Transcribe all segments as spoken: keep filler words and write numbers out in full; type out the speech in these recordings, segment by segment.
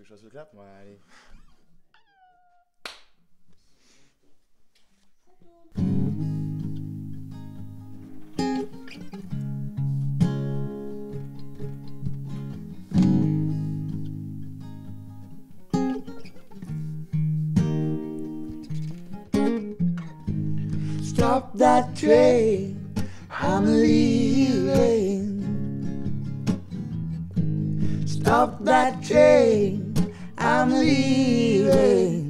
que je fasse le clap? Ouais, allez. Stop that train, I'm leaving. Stop that train, I'm leaving.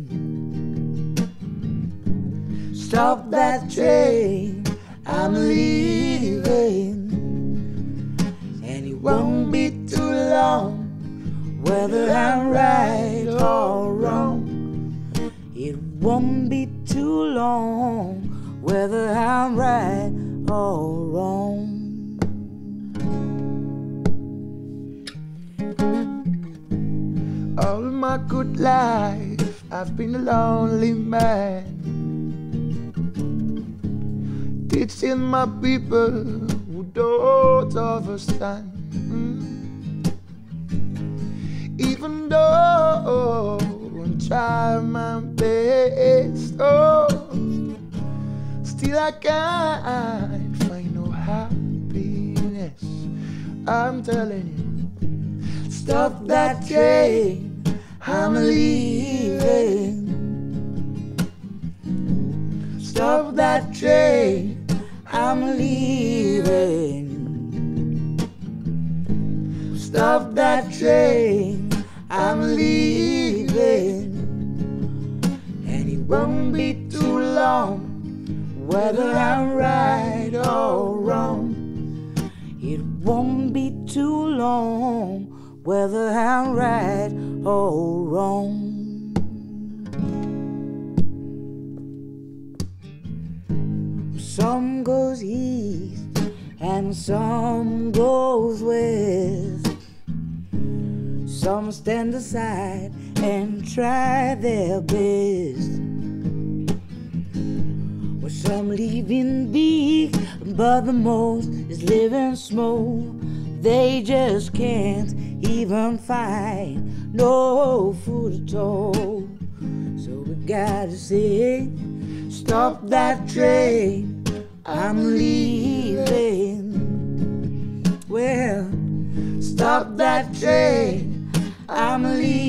Stop that train, I'm leaving. And it won't be too long, whether I'm right or wrong. It won't be too long, whether I'm right or wrong. All my good life, I've been a lonely man. Did see my people who don't understand. Mm. Even though I'm trying my best, oh, still I can't find no happiness. I'm telling you. Stop that train, I'm leaving. Stop that train, I'm leaving. Stop that train, I'm leaving. And it won't be too long, whether I'm right or wrong. It won't be too long, whether I'm right or wrong. Some goes east and some goes west. Some stand aside and try their best. Well, some living big, but the most is living small. They just can't even find no food at all. So we gotta say, stop that train, I'm leaving. Well, stop that train, I'm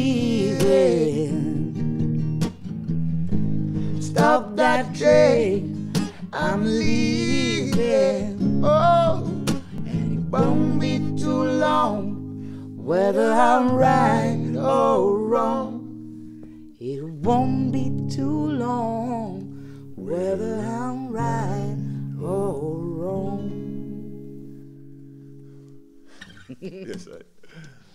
leaving. Stop that train, I'm leaving. Oh, and it won't be too long, whether I'm right or wrong. It won't be too long, whether I'm right or wrong. Yes, I.